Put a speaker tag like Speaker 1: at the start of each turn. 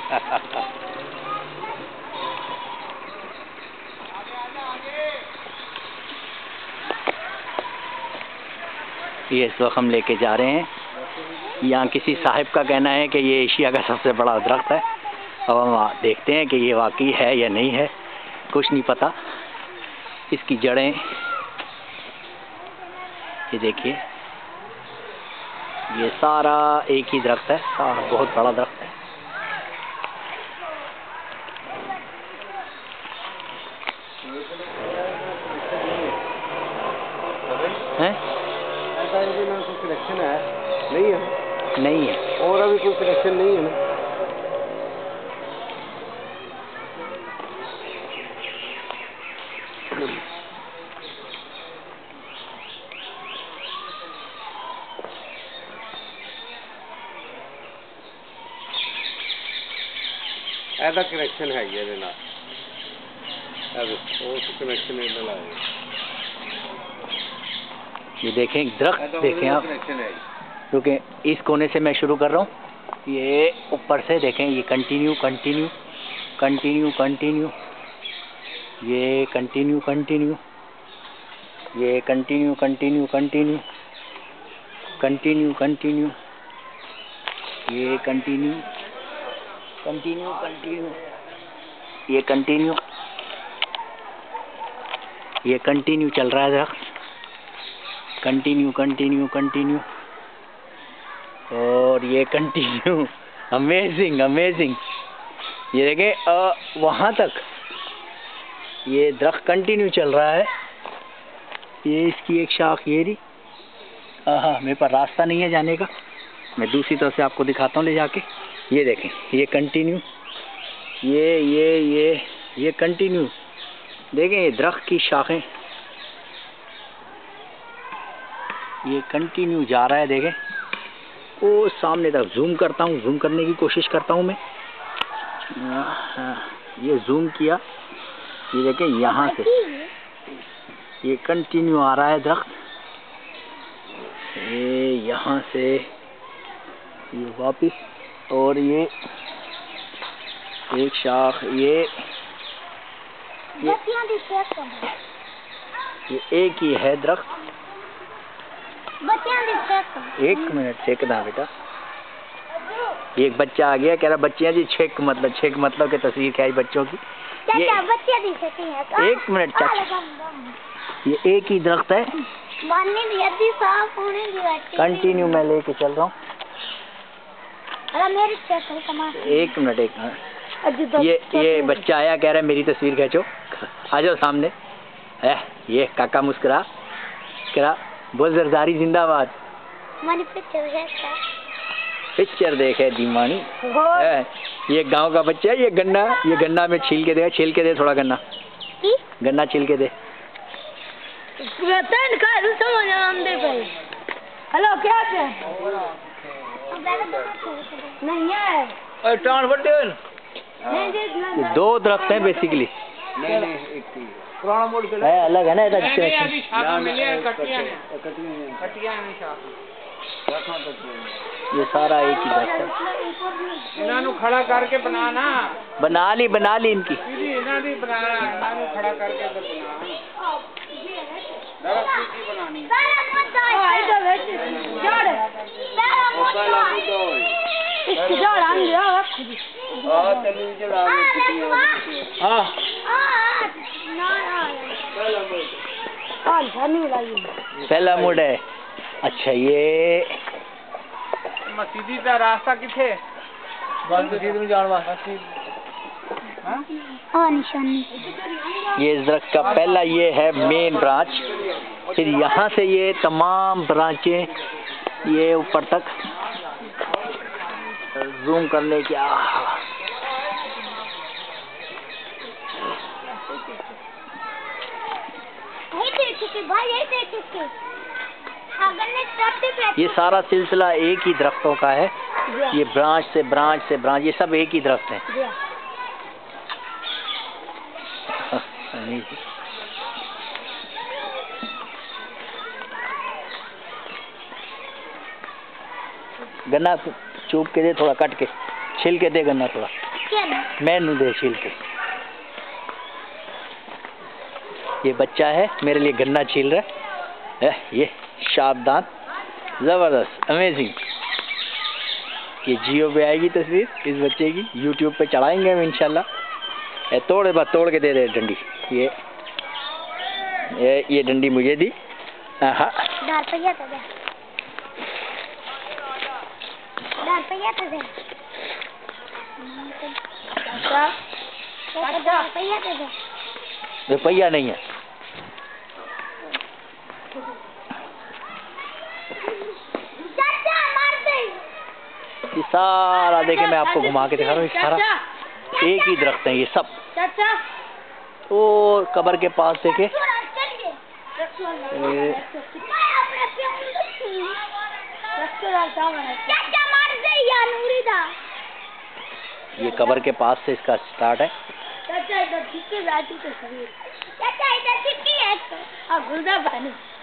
Speaker 1: ये इस वक्त हम लेके जा रहे हैं। यहाँ किसी साहिब का कहना है कि ये एशिया का सबसे बड़ा दरख्त है। अब हम देखते हैं कि ये वाकई है या नहीं है, कुछ नहीं पता। इसकी जड़ें ये देखिए, ये सारा एक ही दरख्त है, सारा बहुत बड़ा दरख्त है।
Speaker 2: ऐसा है कि ना कोई सिलेक्शन है नहीं है,
Speaker 1: नहीं है
Speaker 2: और अभी कोई सिलेक्शन नहीं है ना। ऐसा कनेक्शन है ये ना, अभी और कनेक्शन नहीं लगा है।
Speaker 1: ये देखें दरख्त, देखें आप, क्योंकि इस कोने से मैं शुरू कर रहा हूँ। ये ऊपर से देखें, ये कंटिन्यू कंटिन्यू कंटिन्यू कंटिन्यू, ये कंटिन्यू कंटिन्यू, ये continue continue continue continue continue, ये कंटिन्यू कंटिन्यू कंटिन्यू, ये कंटिन्यू, ये कंटिन्यू चल रहा है दरख्त, कंटिन्यू कंटिन्यू कंटिन्यू, और ये कंटिन्यू। Amazing amazing. ये देखें वहाँ तक ये दरख्त कंटिन्यू चल रहा है। ये इसकी एक शाख ये रही। हाँ, मेरे पास रास्ता नहीं है जाने का, मैं दूसरी तरफ से आपको दिखाता हूँ ले जाके। ये देखें, ये कंटिन्यू, ये कंटिन्यू। देखें ये दरख्त की शाखें, ये कंटिन्यू जा रहा है। देखें वो सामने तक जूम करता हूँ, जूम करने की कोशिश करता हूँ मैं। ये जूम किया, ये देखें यहाँ से ये कंटिन्यू आ रहा है दरख्त, ये यहाँ से ये वापस, और ये एक शाख, ये एक ही है दरख्त। एक मिनट छेकना बेटा, एक बच्चा आ गया कह रहा बच्चियाँ जी छेक मतलब की तस्वीर क्या है बच्चों की। ये एक मिनट चाचा, ये एक ही दरख्त है, कंटिन्यू मैं लेके चल रहा हूँ। एक मिनट ये बच्चा आया कह रहा है मेरी तस्वीर खींचो, आ जाओ सामने। ये काका मुस्कुरा करा, बोल जरदारी जिंदाबाद। पिक्चर देखे दीवानी। ये गांव का बच्चा है, ये गन्ना में छील के दे थोड़ा गन्ना छील के दे।
Speaker 3: हेलो क्या है? नहीं है,
Speaker 1: ये दो दरख्त हैं बेसिकली, अलग है ना। ये सारा एक ही दरख्त है।
Speaker 2: इन्होंने खड़ा करके बनाना,
Speaker 1: बना ली इनकी।
Speaker 2: खड़ा करके बनानी।
Speaker 1: पहला मुड़ है। अच्छा ये
Speaker 2: मसीदी का रास्ता किथे? मसीद में जान
Speaker 1: ये इस दरख्त का पहला ये है मेन ब्रांच, फिर यहाँ से ये तमाम ब्रांचें ये ऊपर तक जूम करने की। ये सारा सिलसिला एक ही दरख्तों का है। ये ब्रांच से ब्रांच ये सब एक ही दरख्त है। गन्ना चूप के दे, थोड़ा कट के छिल के दे गन्ना थोड़ा। मैनू दे छील के। ये बच्चा है मेरे लिए गन्ना छील रहा है। ये शाबदान, जबरदस्त, अमेजिंग। ये जियो पे आएगी तस्वीर इस बच्चे की, यूट्यूब पे चढ़ाएंगे हम इंशाल्लाह। तोड़ तोड़ के दे दे डंडी। ये डंडी मुझे दी। हाँ रुपया नहीं है। ये सारा देखे, मैं आपको घुमा के दिखा रहा हूँ। सारा एक ही दरख्त है ये सब। और कब्र के पास देखे, ये कब्र के पास से इसका स्टार्ट है।
Speaker 3: चाचा इधर